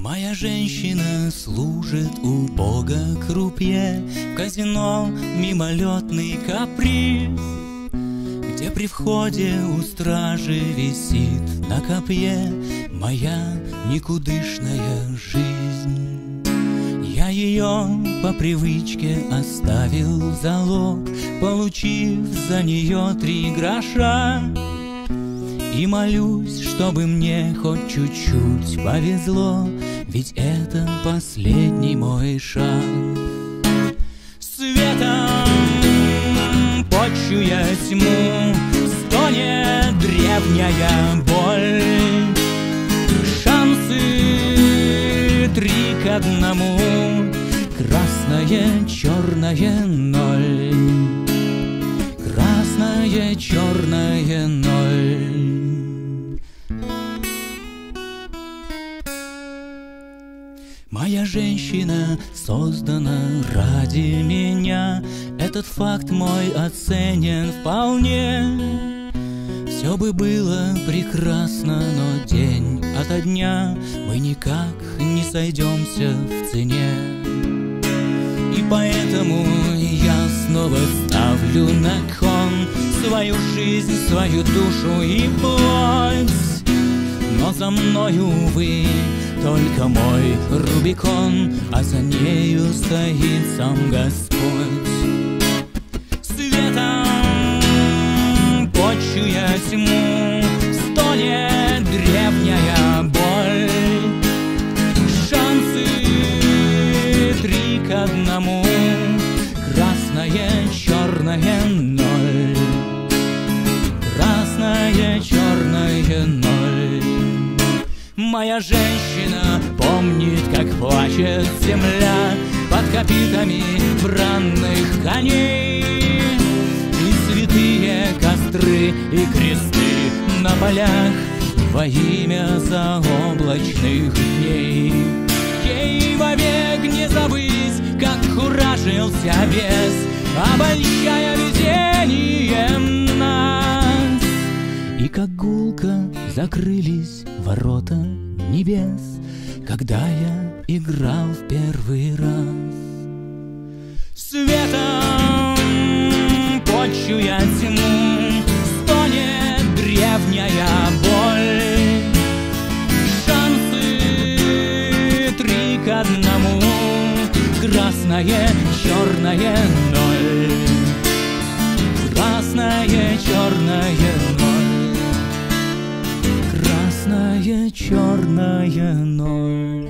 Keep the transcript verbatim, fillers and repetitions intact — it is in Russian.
Моя женщина служит у Бога крупье, в казино мимолетный каприз, где при входе у стражи висит на копье моя никудышная жизнь. Я ее по привычке оставил в залог, получив за нее три гроша, и молюсь, чтобы мне хоть чуть-чуть повезло, ведь это последний мой шаг. Светом почуя тьму, стонет древняя боль. Шансы три к одному, красное, черное, ноль. Красное, черное, ноль. Моя женщина создана ради меня, этот факт мой оценен вполне. Все бы было прекрасно, но день ото дня мы никак не сойдемся в цене. И поэтому я снова ставлю на кон свою жизнь, свою душу и плоть. Но за мною, увы, только мой Рубикон, а за нею стоит сам Господь. Светом почуя тьму, стонет древняя боль. Шансы три к одному, красное, черное, ноль. Красное, черное, ноль. Моя женщина помнит, как плачет земля под копытами бранных коней, и святые костры, и кресты на полях во имя заоблачных дней. Ей вовек не забыть, как куражился бес, обольщая видением нас. И как гулко закрылись ворота небес, когда я играл в первый раз. Светом почуя тьму, стонет древняя боль. Шансы три к одному, красное, черное, ноль. Красное, черное, ноль. Красное, черное, ноль.